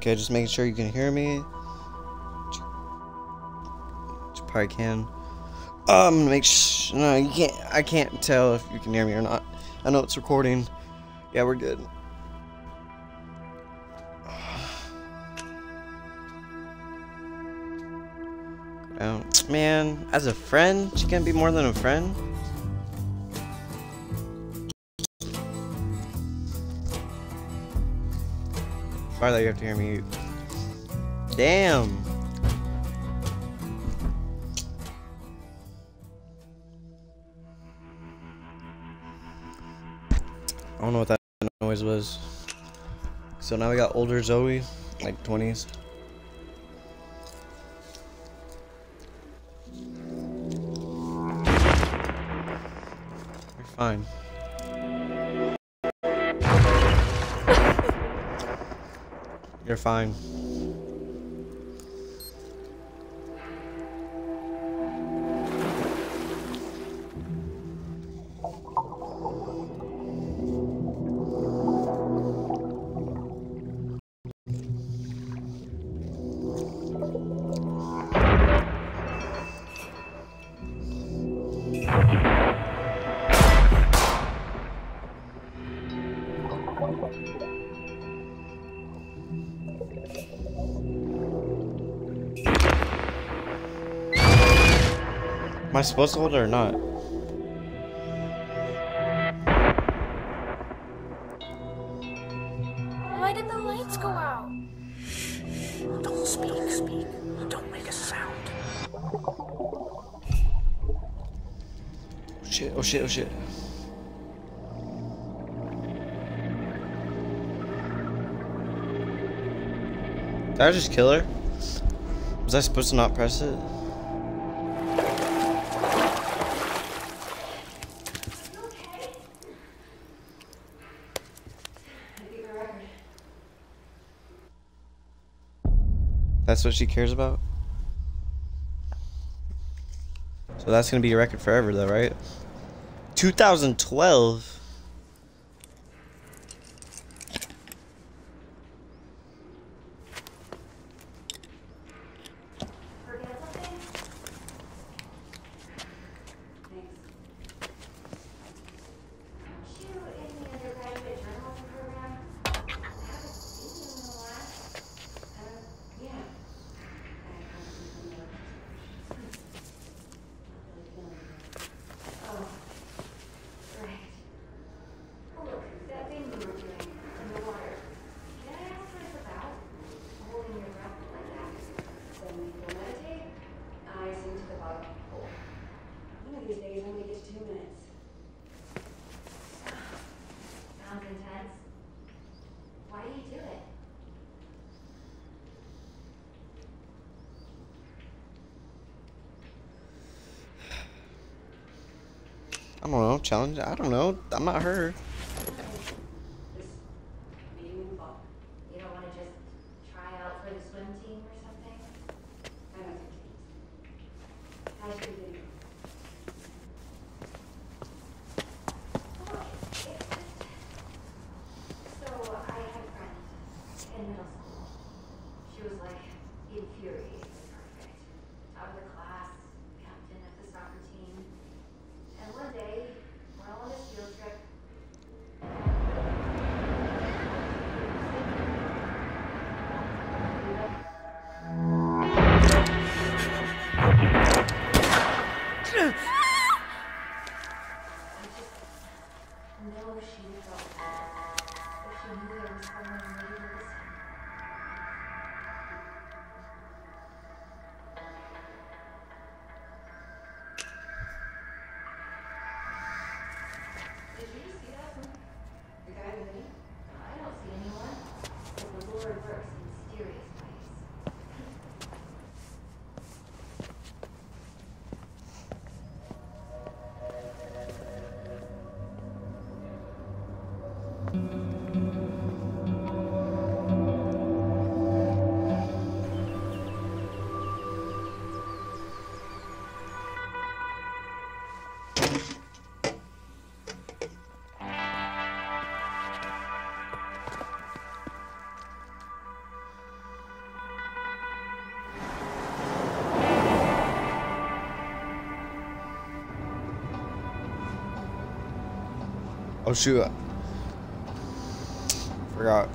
Okay, just making sure you can hear me. You probably can. Make sure. No, you can't. I can't tell if you can hear me or not. I know it's recording. Yeah, we're good. Man, as a friend, she can't be more than a friend. Farther, you have to hear me. Damn. I don't know what that noise was. So now we got older Zoe, like 20s. You're fine. You're fine. Am I supposed to hold it or not? Why did the lights go out? Don't speak. Don't make a sound. Oh shit. Did I just kill her? Was I supposed to not press it? That's what she cares about? So that's gonna be a record forever though, right? 2012? I don't know, challenge? I don't know. I'm not her. You don't want to just try out for the swim team or something? I know your teams. How's your video? So I had a friend in middle school. She was like infuriatingly perfect. Top of the class, captain of the soccer team. And one day, we're all on this field trip. No, she felt if she knew there was someone ready to listen. Did you just see that? The guy with me? I don't see anyone. But the Lord works in mysterious ways. Oh shoot. Forgot.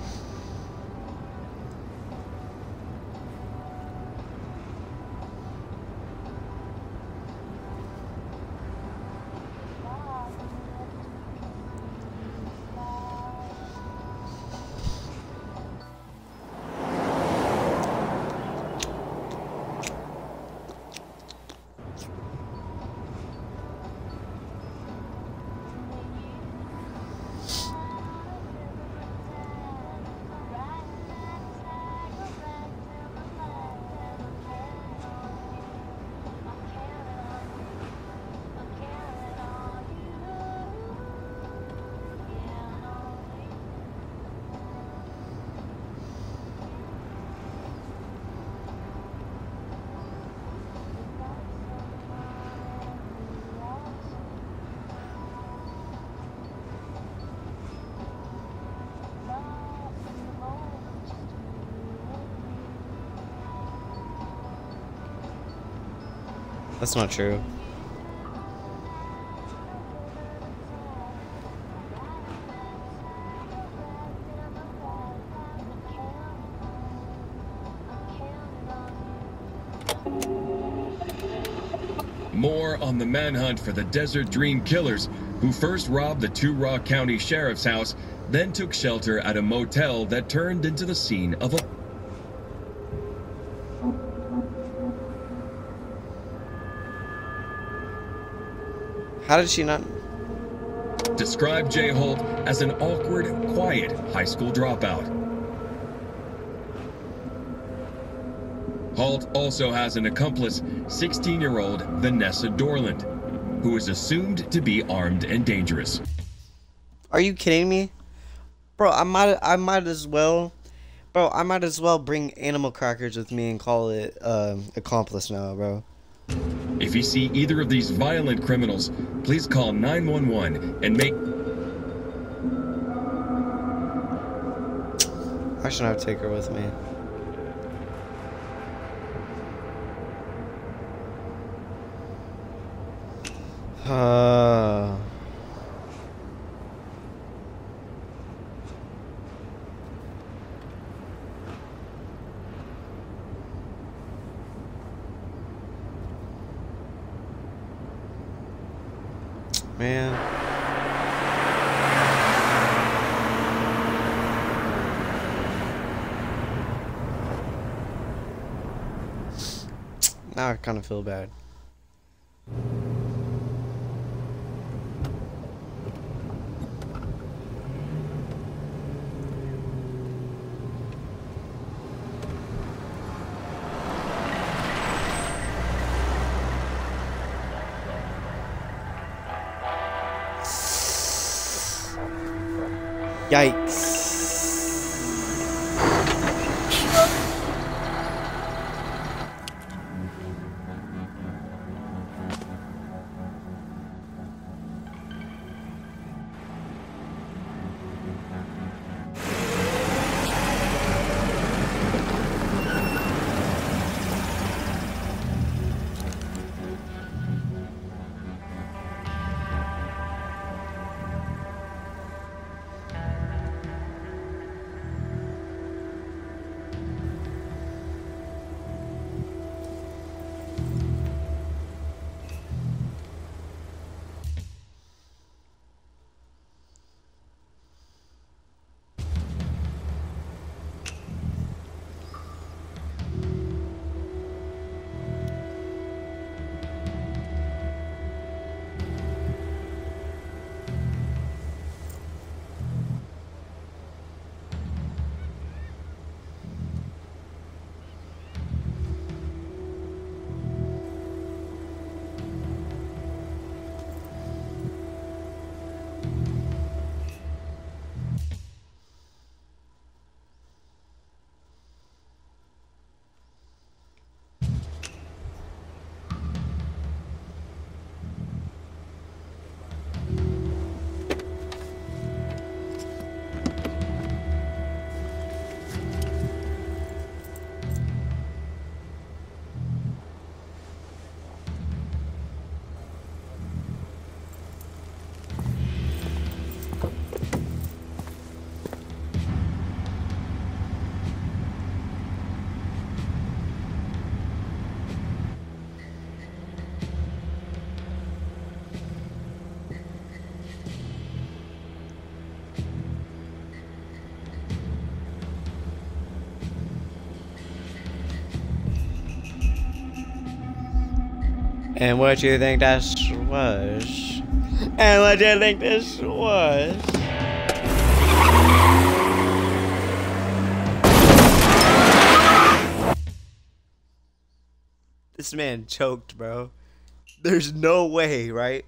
That's not true. More on the manhunt for the Desert Dream Killers, who first robbed the Two Rock County Sheriff's house, then took shelter at a motel that turned into the scene of a... How did she not? Described Jay Holt as an awkward, quiet high school dropout. Holt also has an accomplice, 16-year-old Vanessa Dorland, who is assumed to be armed and dangerous. Are you kidding me? Bro, I might as well bring animal crackers with me and call it accomplice now, bro. If you see either of these violent criminals, please call 911 and make... I should not take her with me. Man. Now I kind of feel bad. Yikes. And what you think this was? And what you think this was? This man choked, bro. There's no way, right?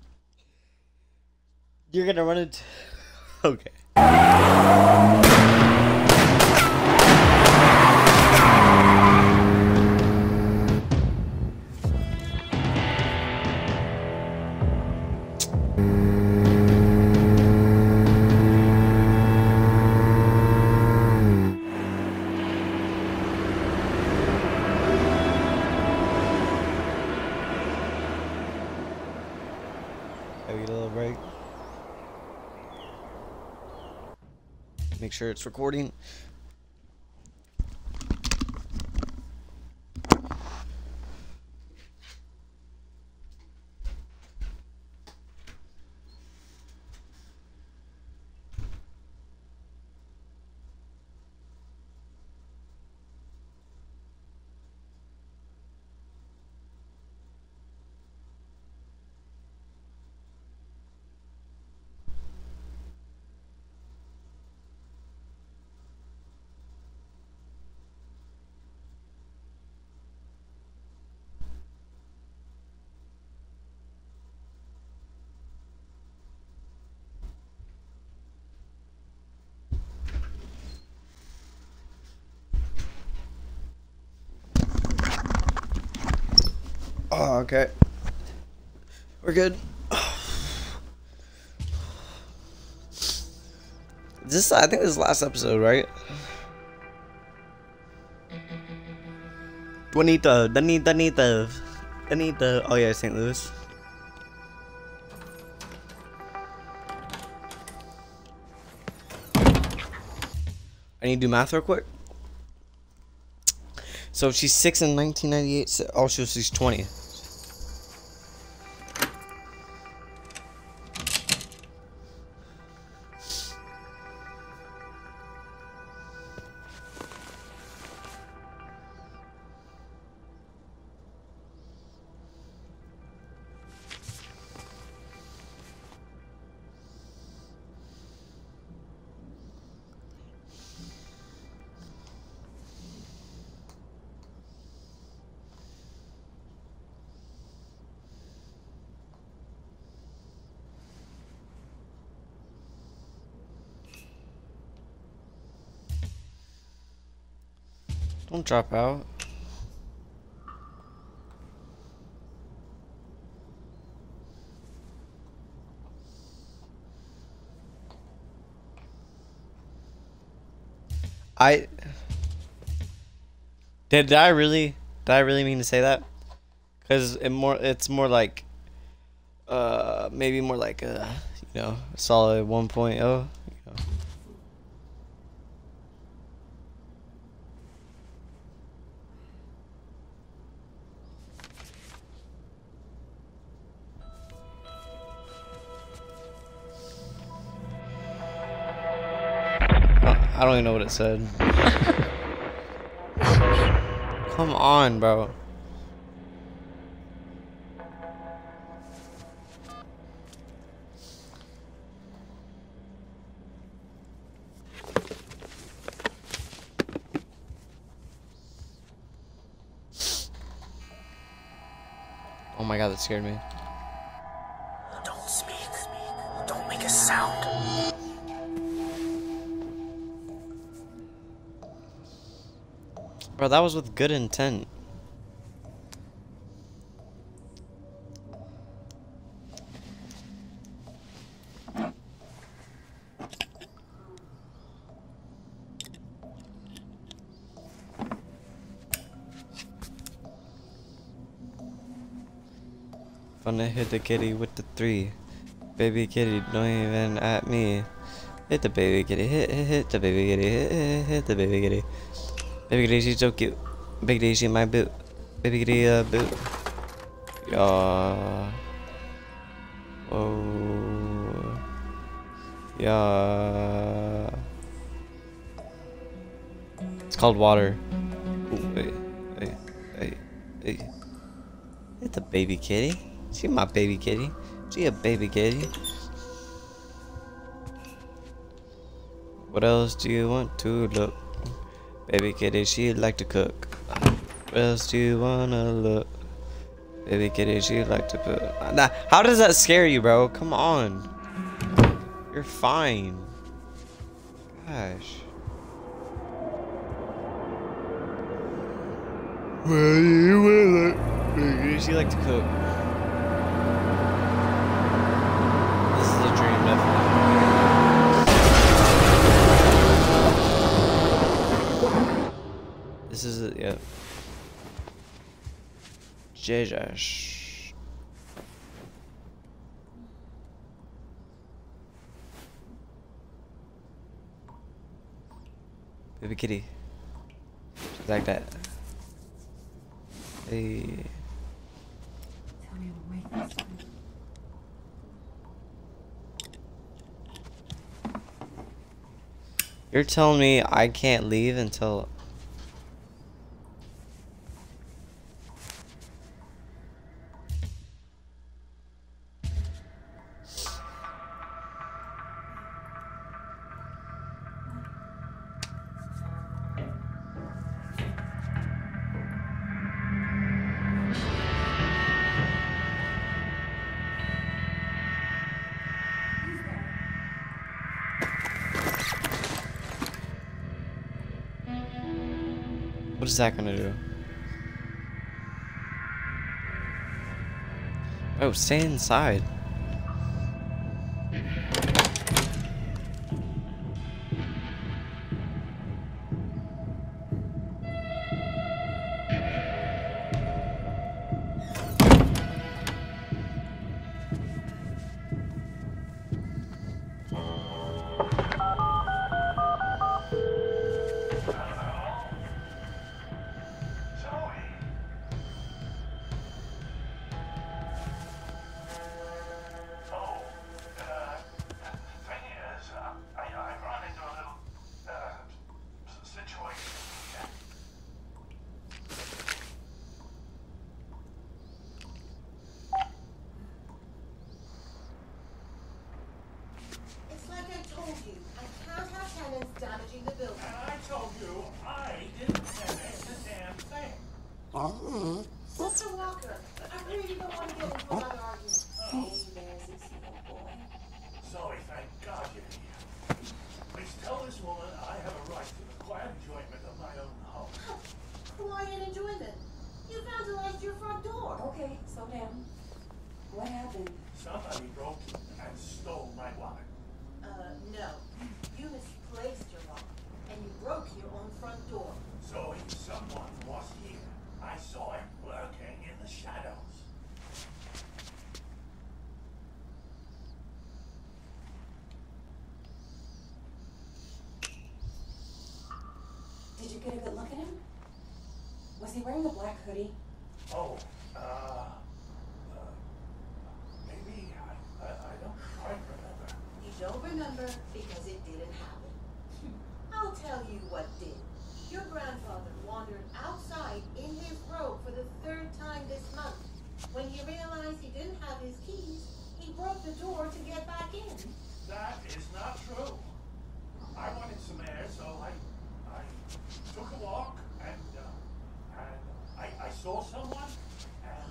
You're gonna run into... Okay. Can we get a little break? Make sure it's recording. Oh, okay. We're good. This, I think this is the last episode, right? Danita. Oh yeah, St. Louis. I need to do math real quick. So she's 6 in 1998. So, oh, she's 20. Don't drop out. Did I really mean to say that? Cause it's more like maybe more like a solid 1.0, you know. I don't even know what it said. Come on, bro. Oh my god, that scared me. Don't speak. Don't make a sound. Bro, that was with good intent. Gonna hit the kitty with the 3. Baby kitty, don't even at me. Hit the baby kitty, hit the baby kitty, hit the baby kitty. Baby kitty, she's so cute. Big Daisy in my boot. Baby kitty, boot. Yeah. Oh. Yeah. It's called water. Ooh, hey. the baby kitty. She my baby kitty. She a baby kitty. What else do you want to look? Baby kitty, she like to cook. What else do you wanna look? Baby kitty, she like to put. Nah, how does that scare you, bro? Come on. You're fine. Gosh. What do you want? Baby kitty, she like to cook. This is a dream, definitely. This is it, yeah. Jesus. Baby kitty. She's like that. Hey. Tell me to wait this time. You're telling me I can't leave until... What is that gonna do? Oh, stay inside. It's like I told you, I can't have tenants damaging the building. And I told you I didn't finish the damn thing. Mr. Walker, I really don't want to get into another argument. Zoe, thank God you're here. Please tell this woman I have a right to the quiet enjoyment of my own home. Quiet enjoyment. You vandalized your front door. Okay, slow down. What happened? Somebody broke and stole my wallet. No. You misplaced your lock, and you broke your own front door. Zoe, someone was here. I saw him lurking in the shadows. Did you get a good look at him? Was he wearing a black hoodie? Oh, maybe I don't quite remember. You don't remember because it didn't happen. I'll tell you what did. Your grandfather wandered outside in his robe for the 3rd time this month. When he realized he didn't have his keys, he broke the door to get back in. That is not true. I wanted some air, so I took a walk and I saw someone and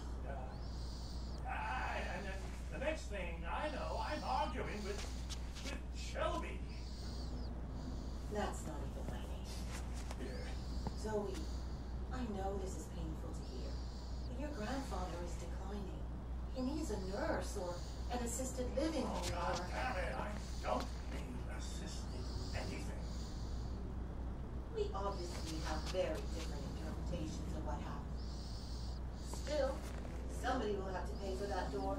then the next thing I know, I'm arguing with Shelby. That's not even my name. Yeah. Zoe, I know this is painful to hear, but your grandfather is declining. He needs a nurse or an assisted living Oh, home God or... damn it, I don't need assisted anything. We obviously have very different interpretations of what happened. Still, somebody will have to pay for that door.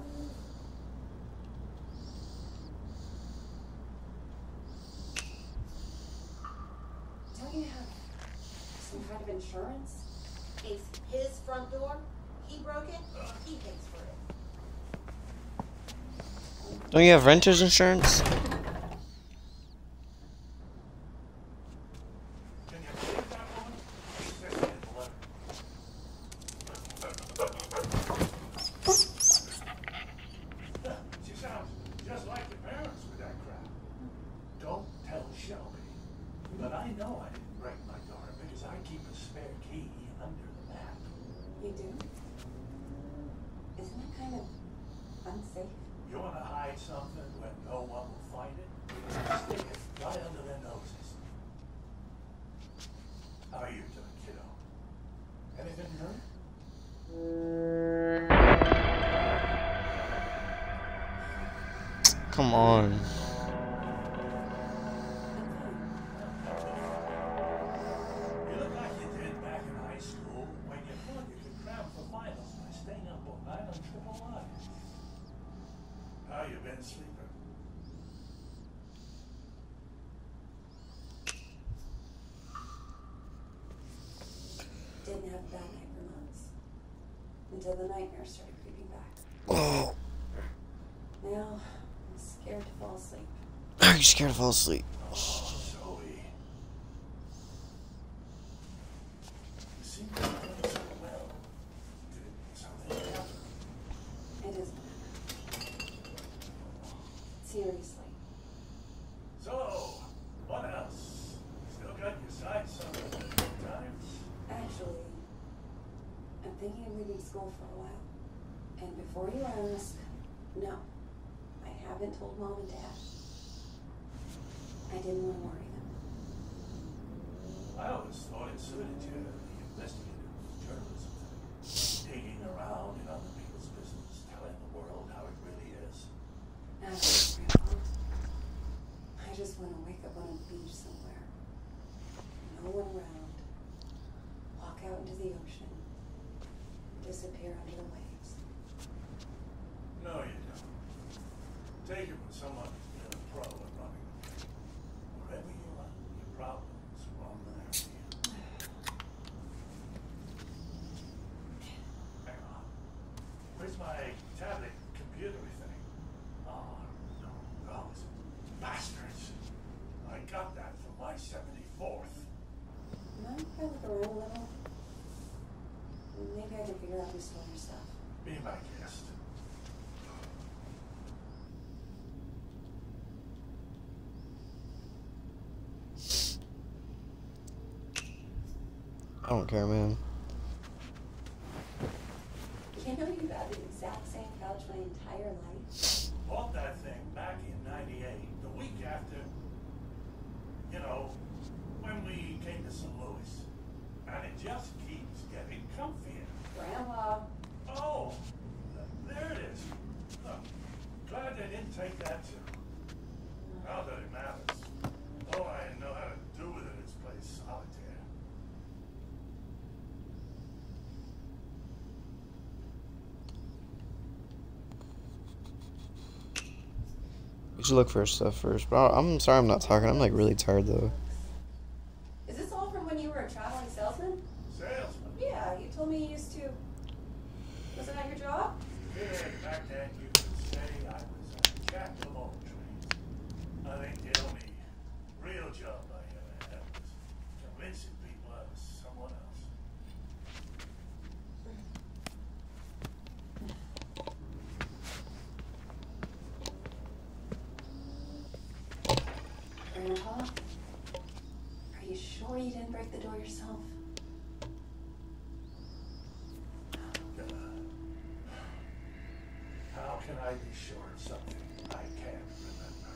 Don't you have some kind of insurance? It's his front door. He broke it. He pays for it. Don't you have renter's insurance? Can you believe that woman? She said she didn't let her. just like your parents with that crap. Don't tell Shelby. But I know I didn't break my daughter because I keep a spare key under the mat. You do? Isn't that kind of unsafe? You want to hide something when no one will find it? Stick it right under their noses. How are you doing, kiddo? Anything hurt? Come on. You look like you did back in high school when you thought you could cram for finals by staying up all night on triple lines. How you been sleeping? Didn't have a bad night for months. Until the nightmares started creeping back. Oh. Now, I'm scared to fall asleep. Are you scared to fall asleep? Zoe. You seem to be doing so well. Did something happen? It doesn't matter. Seriously. So, what else? Still got your sights on the good times? Actually, I'm thinking of leaving school for a while. And before you ask, no. I haven't told Mom and Dad. I didn't want to worry them. I always thought it suited you, the investigative journalism thing. Digging around in other people's business, telling the world how it really is. Grandpa, I just want to wake up on a beach somewhere. No one around. Walk out into the ocean. Disappear under the waves. No, you don't. Take it with someone who's been a pro at running. Wherever you are, your problems are on there for you. Hang on. Where's my tablet computer thing? Oh, no, those bastards. I got that from my 74th. Mind if I look around a little? Maybe I can figure out who stole your stuff. Be my guest. I don't care, man. You know you've had the exact same couch my entire life? Bought that thing back in '98, the week after, you know, when we came to St. Louis. And it just keeps getting comfier. Grandpa. Oh, there it is. Huh. Glad they didn't take that too. Now that it matters. All I know how to do with it is play solitaire. We should look for stuff first. But I'm sorry I'm not talking. I'm like really tired though. Is this all from when you were a traveling salesman? Salesman? Yeah, you told me you used to. Was it at your job? Yeah, back then you could say I was a jack of all trades. I think the only real job I ever had was convincing people I was someone else. Grandpa? Are you sure you didn't break the door yourself? How can I be sure of something I can't remember?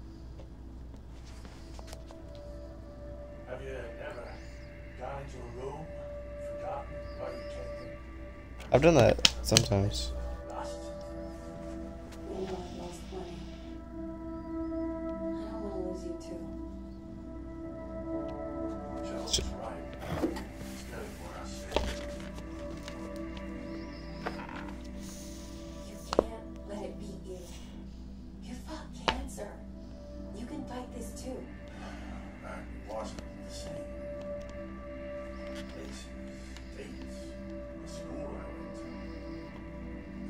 Have you ever gone into a room, forgotten why you came in? I've done that sometimes. Lost? You know I've lost plenty. I don't want to lose you too. Joe's right. It's good for us. You can't let it beat you. You fought cancer. You can fight this too. And it wasn't the same. Places, dates, the school I went to.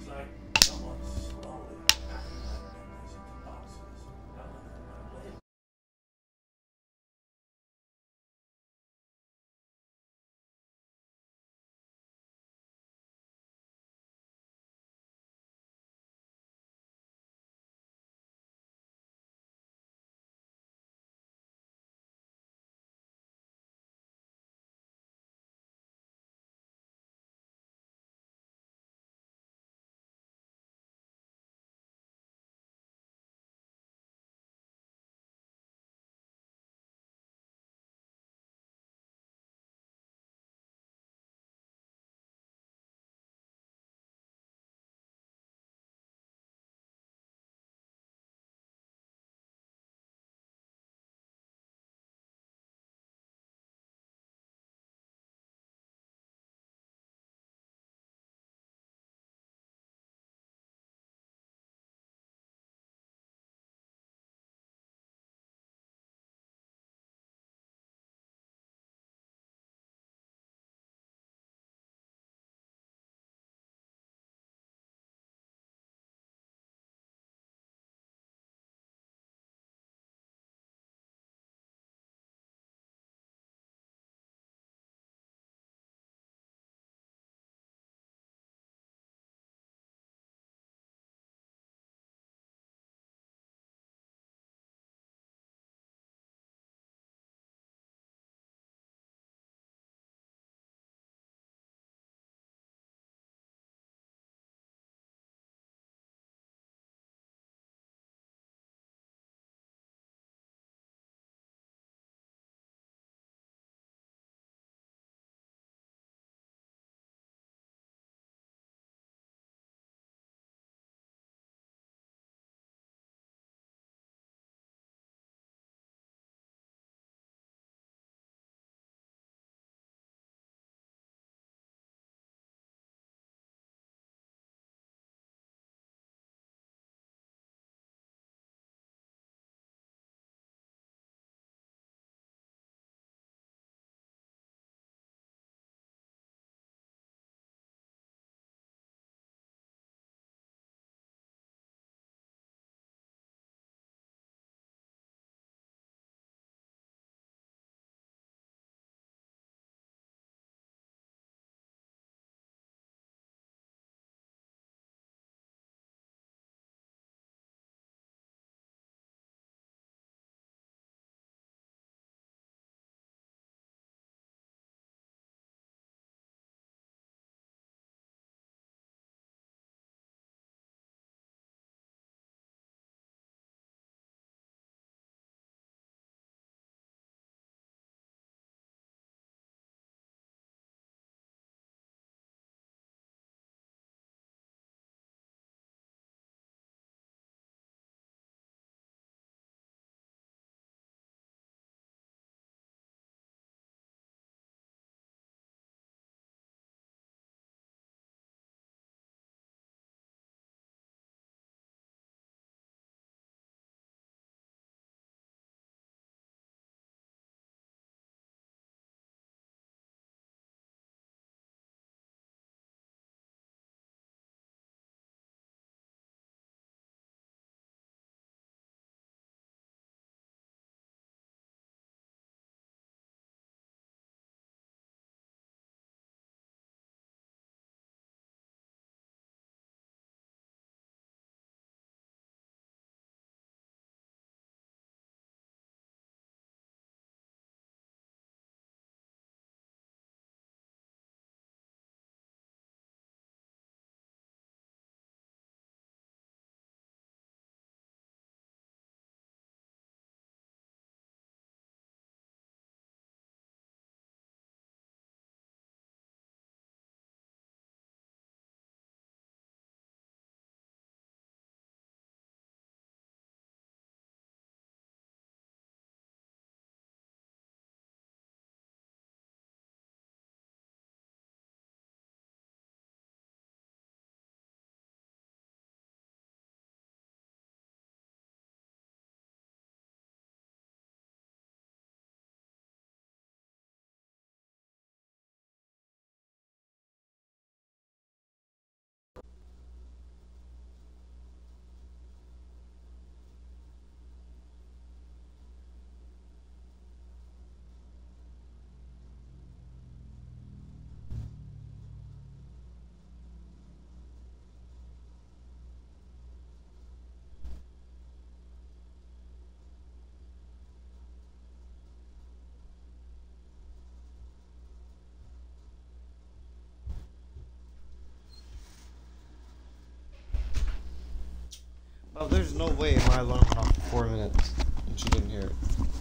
Oh, there's no way my alarm went off for 4 minutes and she didn't hear it.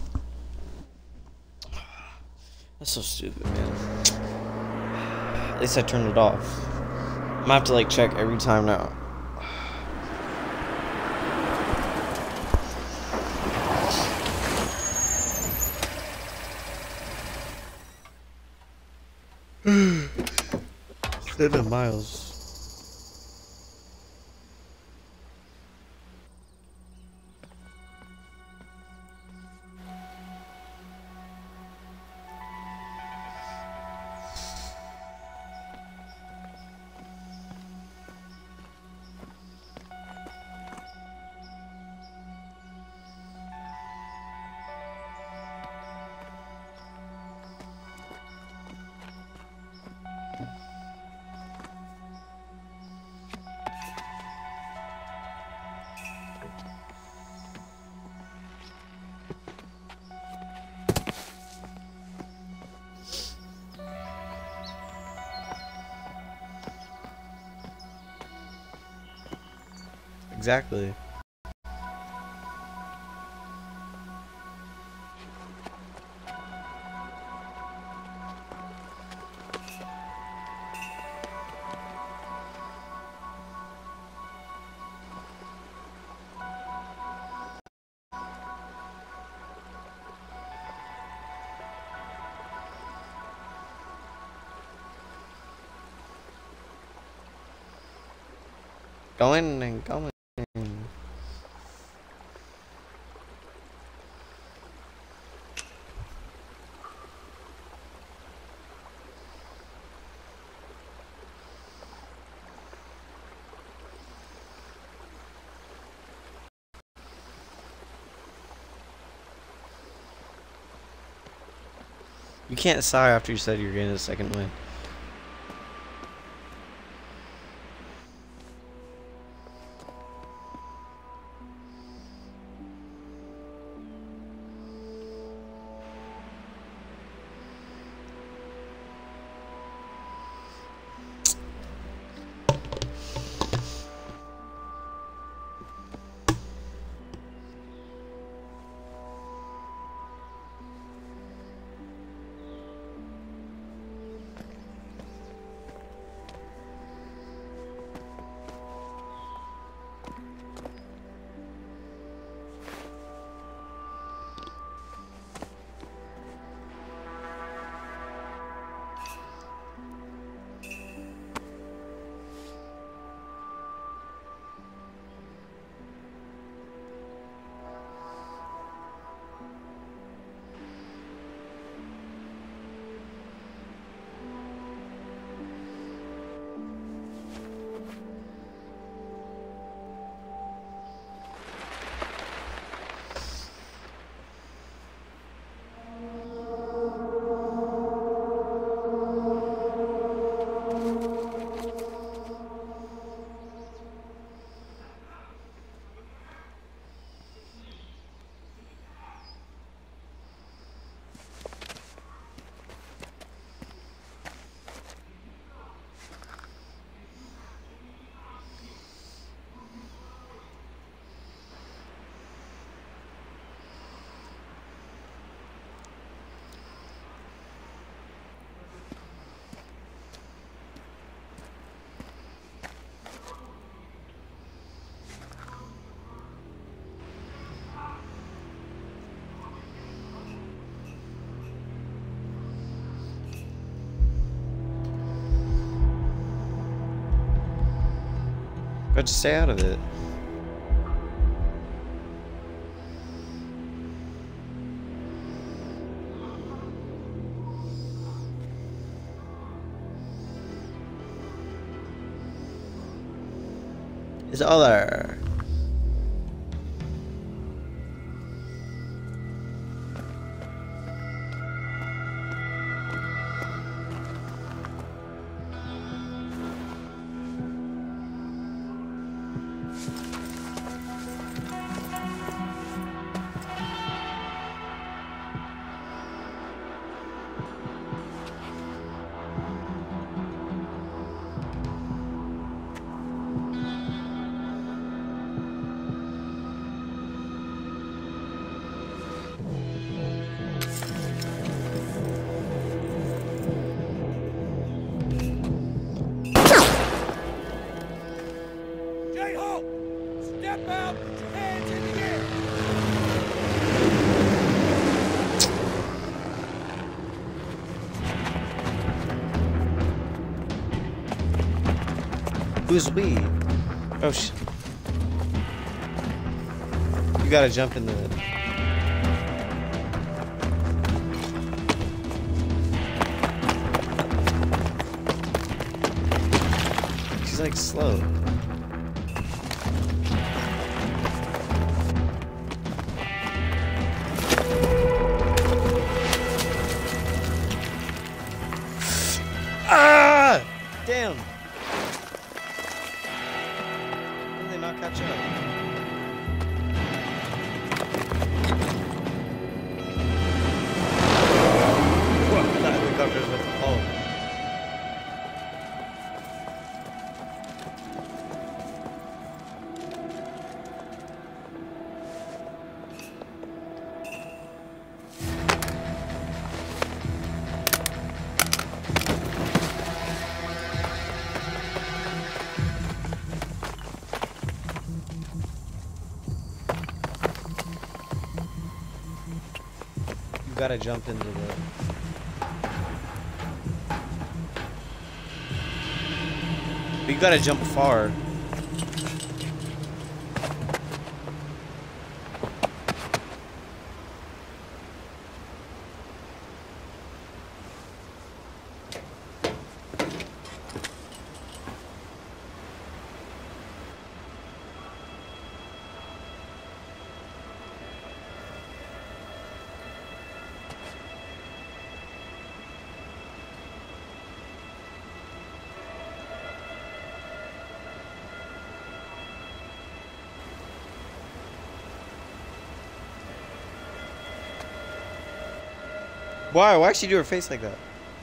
That's so stupid, man. At least I turned it off. I'm gonna have to like check every time now. Seven miles. Exactly. Going and going. You can't sigh after you said you're getting a second win. But just stay out of it. It's all there. Who's we? Oh shit. You gotta jump in the... She's like slow. Ah! Damn. How did they not catch up? Whoa, that helicopter's about to fall. You gotta jump into the... You gotta jump far. Why? Why'd she do her face like that?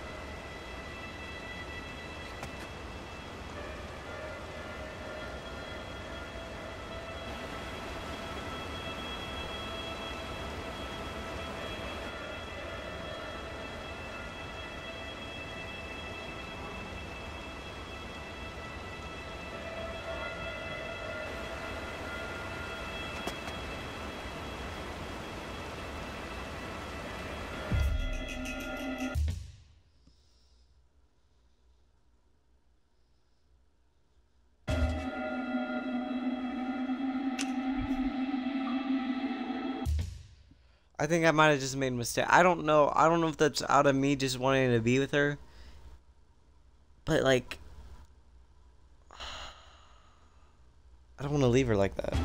I think I might have just made a mistake. I don't know. I don't know if that's out of me just wanting to be with her. But, like... I don't want to leave her like that.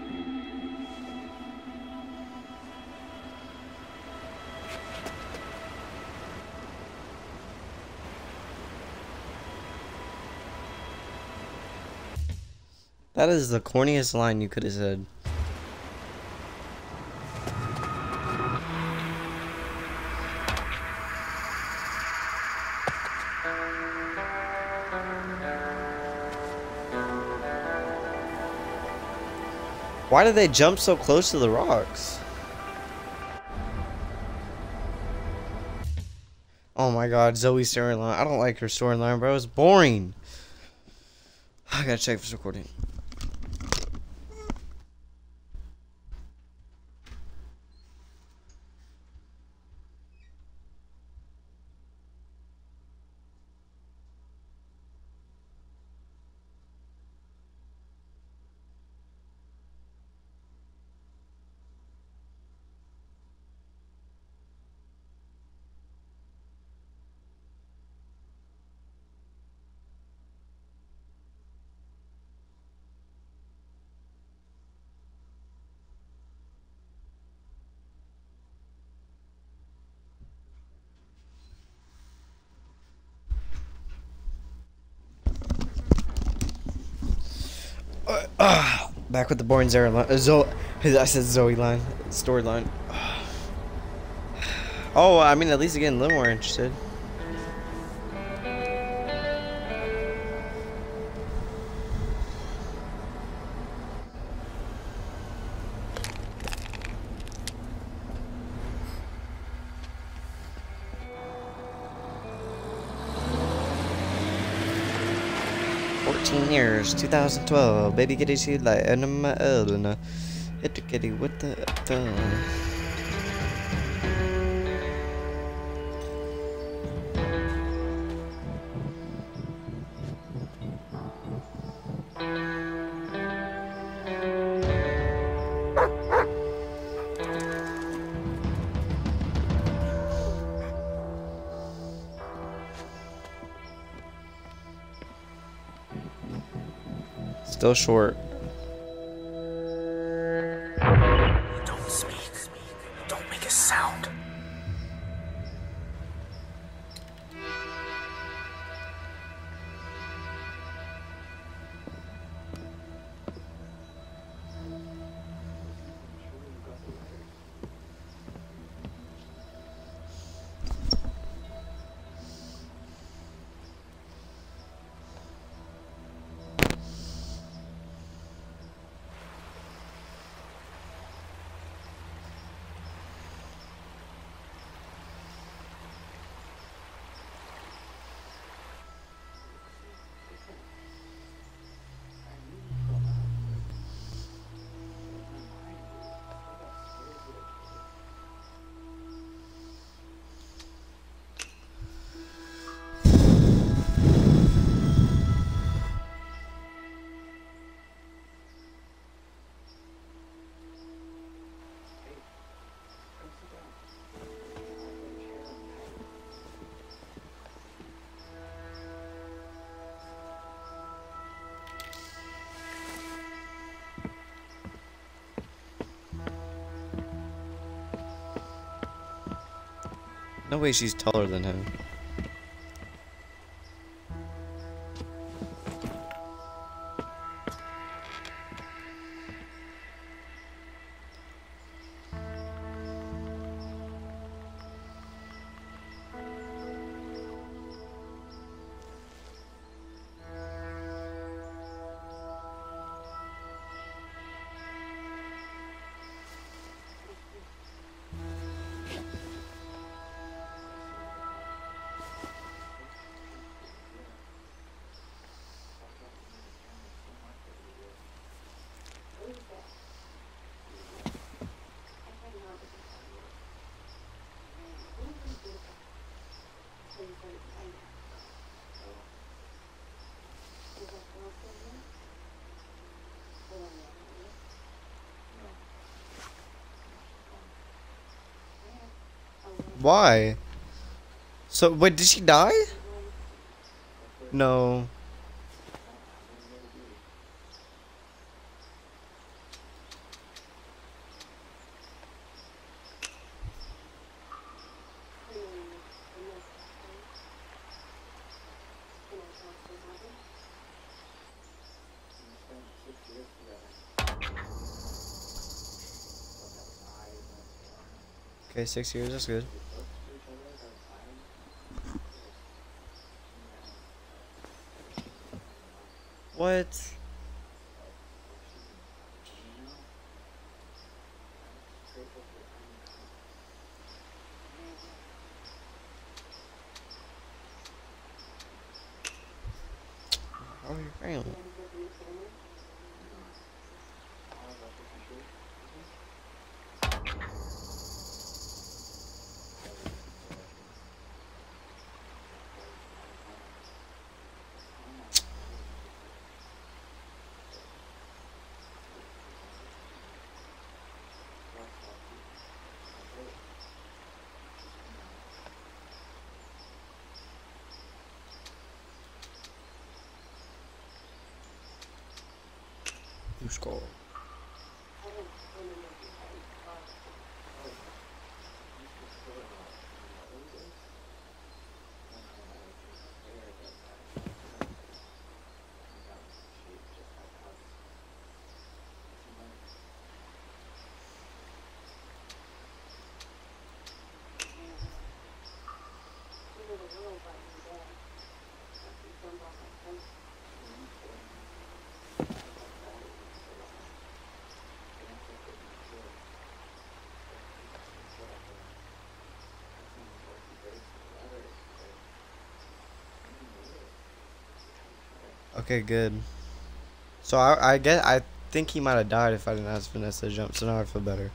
That is the corniest line you could have said. Why did they jump so close to the rocks? Oh my god, Zoe's storyline. I don't like her storyline, bro. It's boring. I gotta check if it's recording. Back with the boring Zara line. I said Zoe line. Storyline. Oh, I mean, at least getting a little more interested. Years 2012 baby kitty she like and my elder hit the kitty with the Still short. Don't speak. Don't make a sound. No way she's taller than him. Why? So, wait, did she die? No. Okay, 6 years, that's good. What? How are you feeling? You score. Okay, good. So I think he might have died if I didn't ask Vanessa to jump, so now I feel better.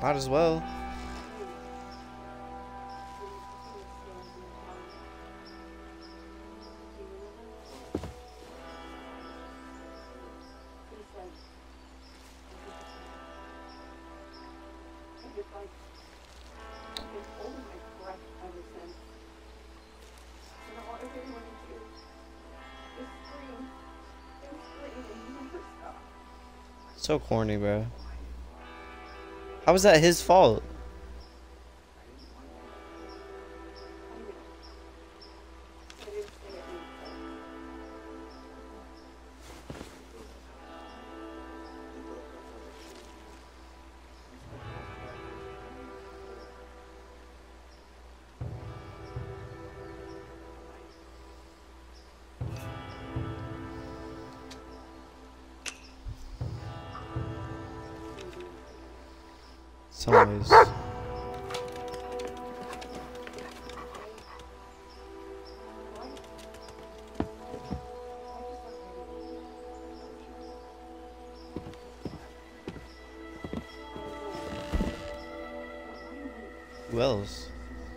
Might as well. So corny, bro. How was that his fault? Always. Who else?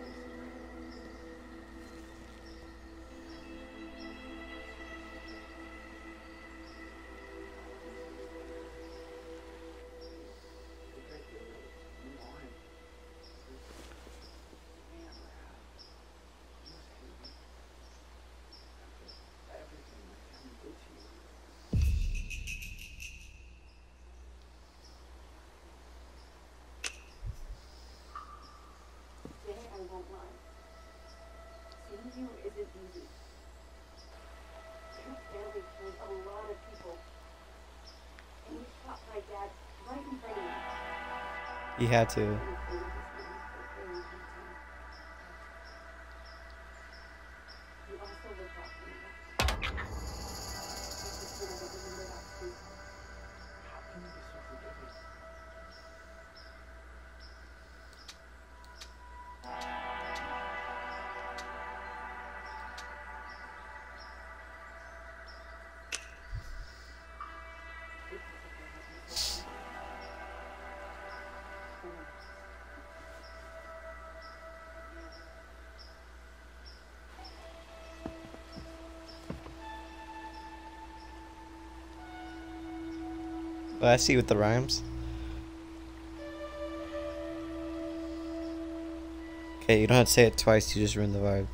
You isn't easy. Your family killed a lot of people. And you shot my dad right in front of me. He had to. You also looked after me. I just wanted to remember that too. How can you be so forgiving? Oh, I see with the rhymes. Okay, you don't have to say it twice, you just ruin the vibe.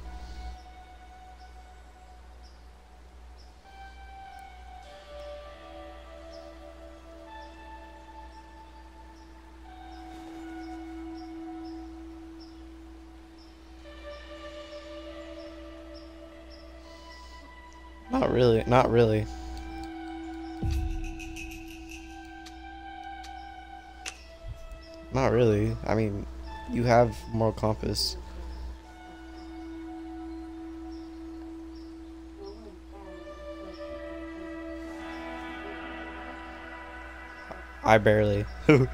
Not really, not really. Not really. I mean, you have moral compass. I barely.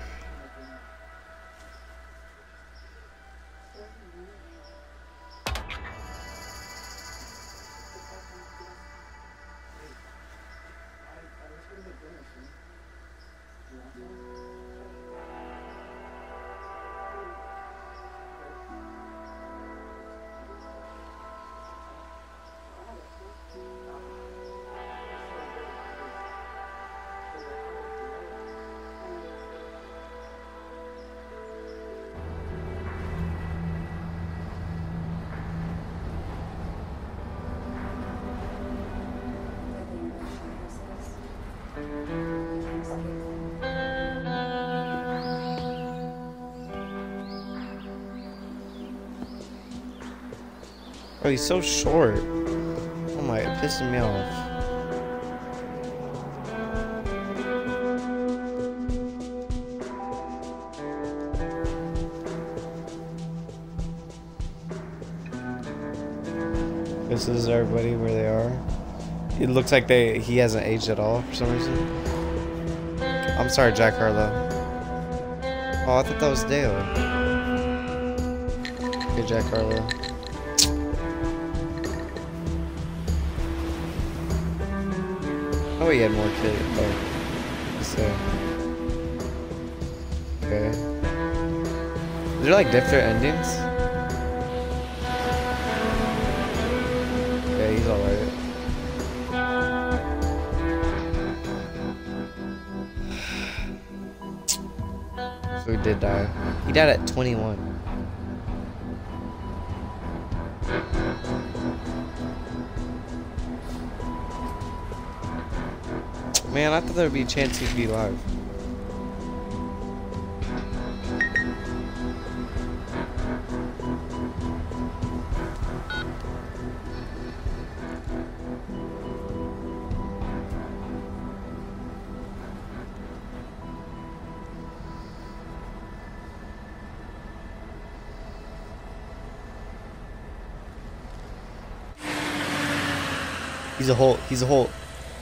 Oh, he's so short. Oh my, it pissing me off. This is everybody where they are. It looks like he hasn't aged at all for some reason. I'm sorry, Jack Harlow. Oh, I thought that was Dale. Okay, Jack Harlow. Oh, he had more kids. Oh, so okay. Is there like different endings? Yeah, he's alright. So he did die. He died at 21. Man, I thought there would be a chance he'd be alive. He's a Holt. He's a Holt.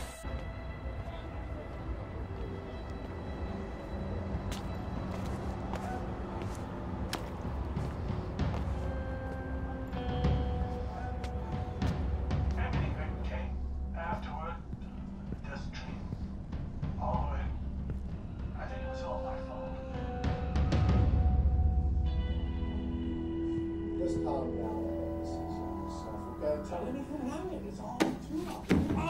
Everything that came afterward, Desert Dream, all of it, I think it was all my fault. Just calm down. If we gotta tell anything about it, it's all too much.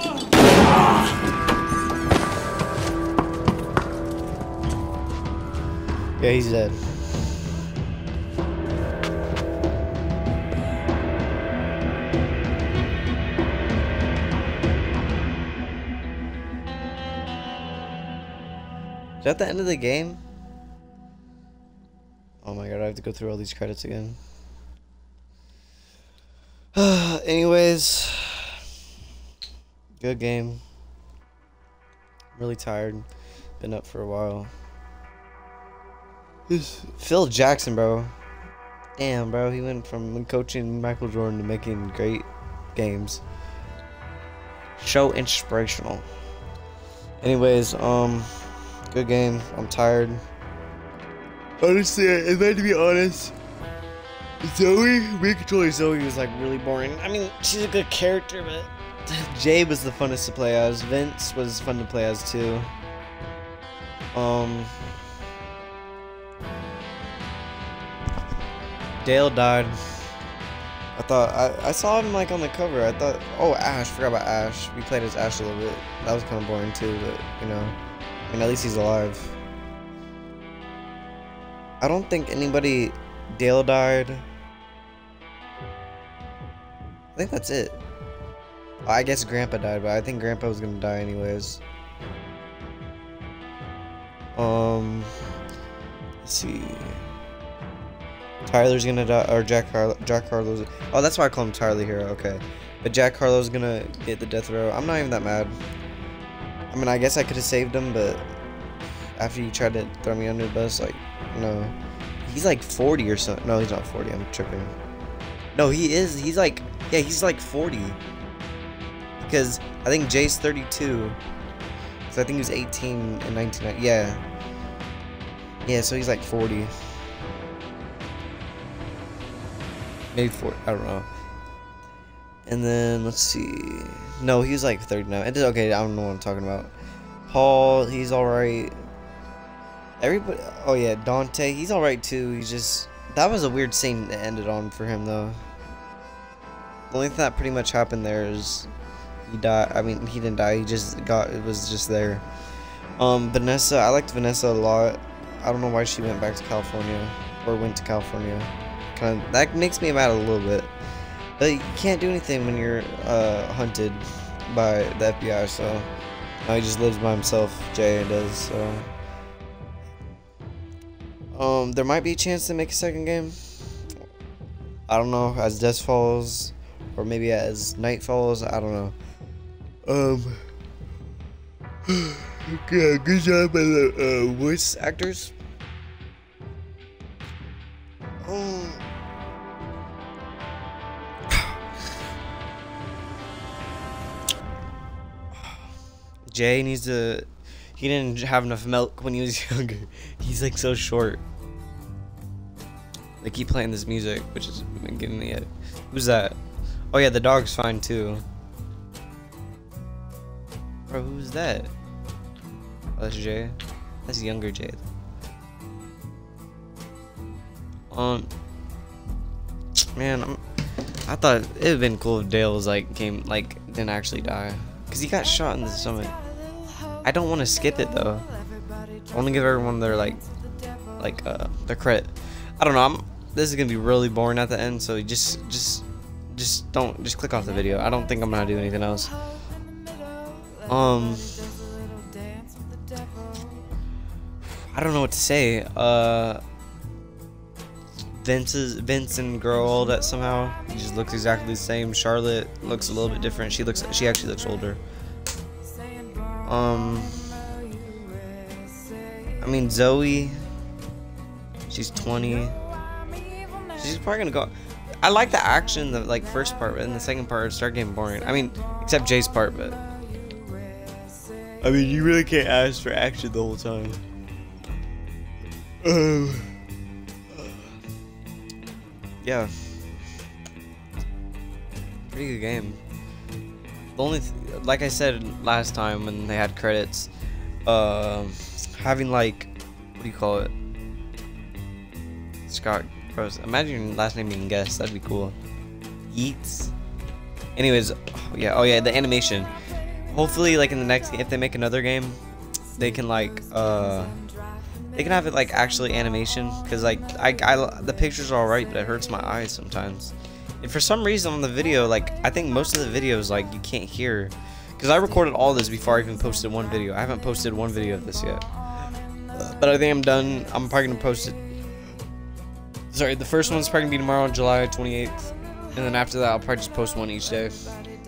Yeah, he's dead. Is that the end of the game? Oh my god, I have to go through all these credits again. Anyways, good game. Really tired. Been up for a while. Phil Jackson, bro. Damn, bro. He went from coaching Michael Jordan to making great games. So inspirational. Anyways, good game. I'm tired. Honestly, if I had to be honest, Zoe, recontrolling Zoe was like really boring. I mean, she's a good character, but Jay was the funnest to play as. Vince was fun to play as too. Dale died. I thought I saw him like on the cover. I thought, oh, Ash. Forgot about Ash. We played as Ash a little bit. That was kind of boring too, but you know, I mean, at least he's alive. I don't think anybody. Dale died. I think that's it. I guess Grandpa died, but I think Grandpa was gonna die anyways. Let's see. Tyler's gonna die, or Jack Harlow's. Oh, that's why I call him Tyler here. Okay, but Jack Harlow's gonna get the death row. I'm not even that mad. I mean, I guess I could have saved him, but after you tried to throw me under the bus, like, no. He's like 40 or something. No, he's not 40. I'm tripping. No, he is. He's like, yeah, he's like 40. Because I think Jay's 32. So I think he was 18 in 1990. Yeah. Yeah, so he's like 40. Maybe 40. I don't know. And then, let's see. No, he was like 39. It is okay. I don't know what I'm talking about. Paul, he's alright. Everybody. Oh, yeah. Dante, he's alright too. He's just. That was a weird scene to end it on for him, though. The only thing that pretty much happened there is he died. I mean, he didn't die. He just got. It was just there. Vanessa. I liked Vanessa a lot. I don't know why she went back to California. Or went to California. Kind of. That makes me mad a little bit. But you can't do anything when you're hunted by the FBI, so now he just lives by himself. Jay does, so. There might be a chance to make a second game. I don't know, as Dusk Falls, or maybe as Night Falls. I don't know. Okay, good job by the voice actors. Jay needs to. He didn't have enough milk when he was younger. He's like so short. They keep playing this music, which is giving me a. Who's that? Oh yeah, the dog's fine too. Bro, who's that? Oh, that's Jay. That's younger Jay. Man, I thought it would have been cool if Dale was like didn't actually die, cause he got shot in the stomach. I don't want to skip it though. I want to give everyone their their credit. I don't know. This is gonna be really boring at the end, so just click off the video. I don't think I'm gonna do anything else. I don't know what to say. Vince and girl that somehow he just looks exactly the same. Charlotte looks a little bit different. She actually looks older. I mean Zoe, she's 20. She's probably gonna go. I like the action, the first part, but in the second part it started getting boring. I mean, except Jay's part, but I mean you really can't ask for action the whole time. Yeah, pretty good game. The only like I said last time when they had credits, having what do you call it? Scott Gross. Imagine your last name being Guess. That'd be cool. Yeats. Anyways, oh yeah, the animation. Hopefully, in the next, if they make another game, they can they can have it actually animation, because the pictures are alright, but it hurts my eyes sometimes. And for some reason on the video, I think most of the videos you can't hear, because I recorded all this before I even posted one video. I haven't posted one video of this yet, but I think I'm done. I'm probably gonna post it. Sorry, the first one's probably gonna be tomorrow, July 28th, and then after that I'll probably just post one each day.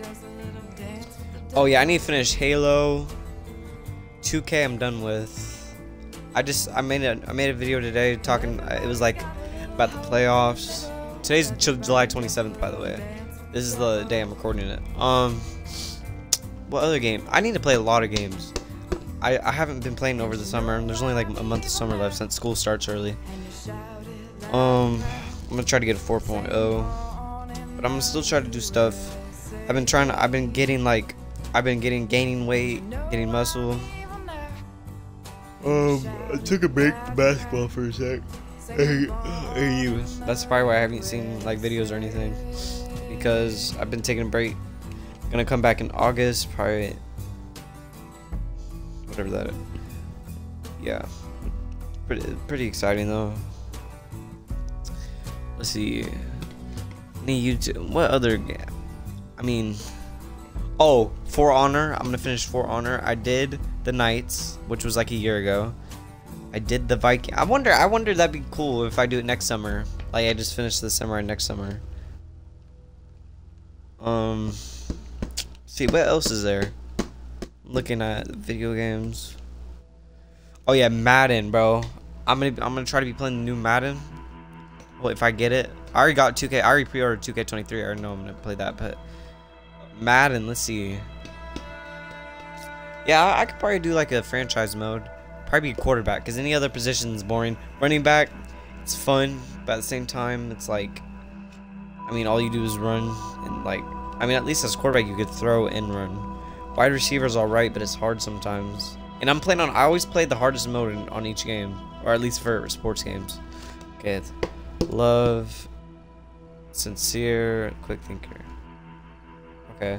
Oh yeah, I need to finish Halo. 2K I'm done with. I made a video today talking. It was about the playoffs. Today's July 27th, by the way. This is the day I'm recording it. What other game? I need to play a lot of games. I haven't been playing over the summer, and there's only a month of summer left since school starts early. I'm gonna try to get a 4.0, but I'm gonna still try to do stuff. I've been gaining weight, getting muscle. I took a break from basketball for a sec. That's probably why I haven't seen videos or anything, because I've been taking a break. Gonna come back in August, probably. Whatever that is. Yeah, pretty exciting though. Let's see. Any YouTube? What other game? I mean, oh, For Honor. I'm gonna finish For Honor. I did the Knights, which was a year ago. I did the Viking. I wonder that'd be cool if I do it next summer. I just finished the Samurai next summer. See what else is there? Looking at video games. Oh yeah, Madden, bro. I'm gonna try to be playing the new Madden. Well, if I get it. I already got 2K. I already pre-ordered 2K23. I already know I'm gonna play that, but Madden, let's see. Yeah, I could probably do a franchise mode. Probably be a quarterback, because any other position is boring. Running back, it's fun, but at the same time, it's I mean, all you do is run, and I mean, at least as quarterback, you could throw and run. Wide receiver's alright, but it's hard sometimes. And I always play the hardest mode on each game, or at least for sports games. Okay, it's love, sincere, quick thinker. Okay.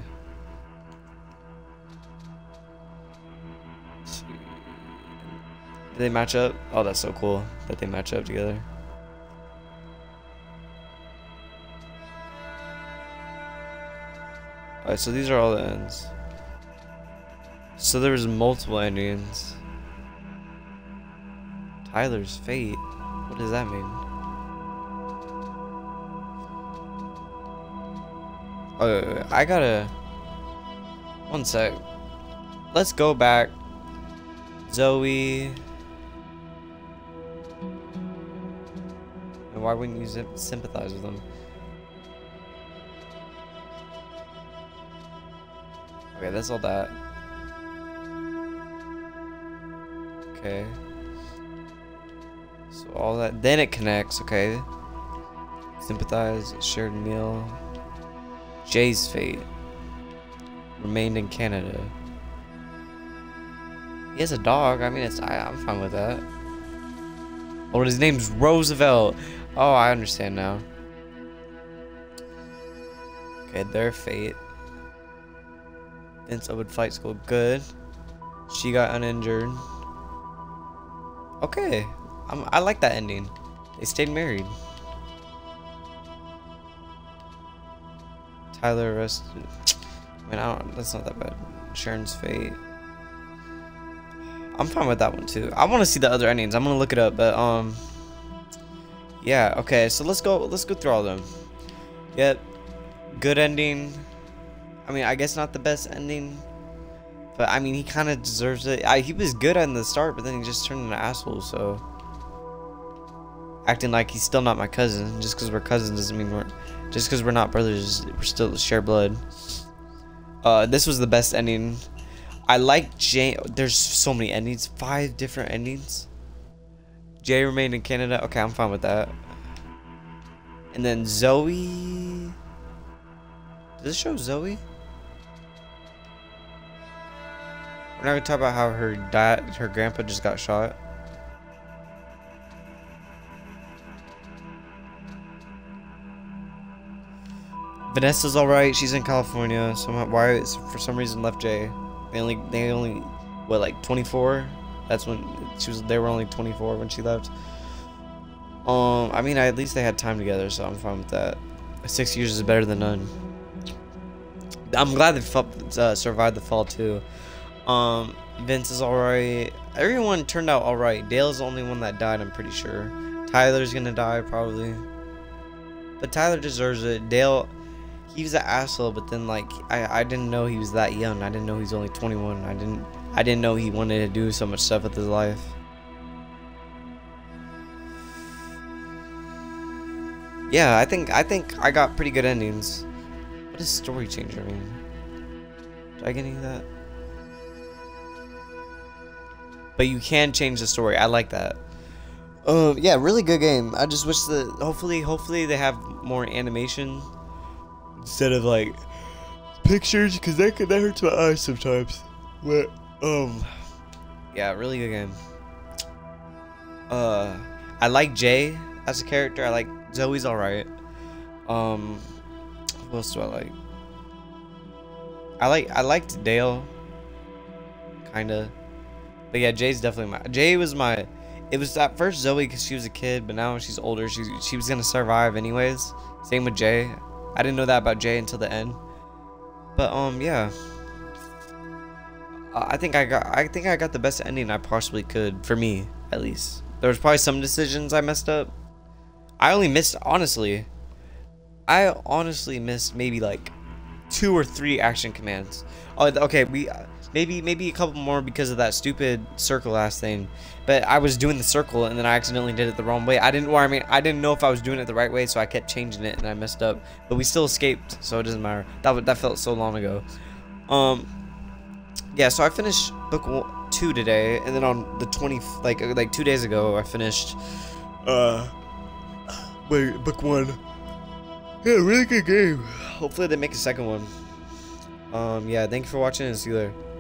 Do they match up? Oh, that's so cool that they match up together. Alright, so these are all the ends. So there was multiple endings. Tyler's fate. What does that mean? Oh, I gotta. One sec. Let's go back. Zoe. And why wouldn't you sympathize with them? Okay, that's all that. Okay. So all that, then it connects, okay. Sympathize, shared meal. Jay's fate. Remained in Canada. He has a dog, I mean, I'm fine with that. Oh, his name's Roosevelt. Oh, I understand now. Okay, their fate. Vince Opened flight school. Good. She got uninjured. Okay. I like that ending. They stayed married. Tyler arrested. I mean, that's not that bad. Sharon's fate. I'm fine with that one too. I want to see the other endings. I'm gonna look it up, but yeah. Okay, so let's go through all of them. Yep. Good ending. I mean, I guess not the best ending, but I mean, he kind of deserves it. He was good in the start, but then he just turned into an asshole. So acting like he's still not my cousin. Just because we're cousins doesn't mean just because we're not brothers, we're still share blood. This was the best ending. I like Jay. There's so many endings. 5 different endings. Jay remained in Canada. Okay, I'm fine with that. And then Zoe. Does this show Zoe? We're not gonna talk about how her grandpa just got shot. Vanessa's alright. She's in California. Why for some reason left Jay. They only what, like 24? That's when they were only 24 when she left. I mean, at least they had time together, so I'm fine with that. 6 years is better than none. I'm glad they survived the fall too. Vince is alright. Everyone turned out alright. Dale's the only one that died, I'm pretty sure. Tyler's gonna die probably, but Tyler deserves it. Dale, he was an asshole, but then like I didn't know he was that young. I didn't know he's only 21. I didn't know he wanted to do so much stuff with his life. Yeah, I think I got pretty good endings. What does story changer mean? Did I get any of that? But you can change the story. I like that. Yeah, really good game. I just wish that hopefully they have more animation instead of like pictures, because that hurts my eyes sometimes. But yeah, really good game. I like Jay as a character. I like Zoe's alright. Who else do I like? I liked Dale, kinda. But yeah, Jay's definitely it was at first Zoe because she was a kid, but now when she's older, she was gonna survive anyways. Same with Jay. I didn't know that about Jay until the end. But yeah. I think I got the best ending I possibly could, for me at least. There was probably some decisions I messed up. I honestly missed maybe like 2 or 3 action commands. Oh, okay, maybe a couple more because of that stupid circle ass thing. But I was doing the circle and then I accidentally did it the wrong way. I didn't know if I was doing it the right way, so I kept changing it and I messed up. But we still escaped, so it doesn't matter. That felt so long ago. Yeah, so I finished book 2 today, and then on the 20th, like 2 days ago, I finished book 1. Yeah, really good game. Hopefully they make a second one. Yeah, thank you for watching and see you later.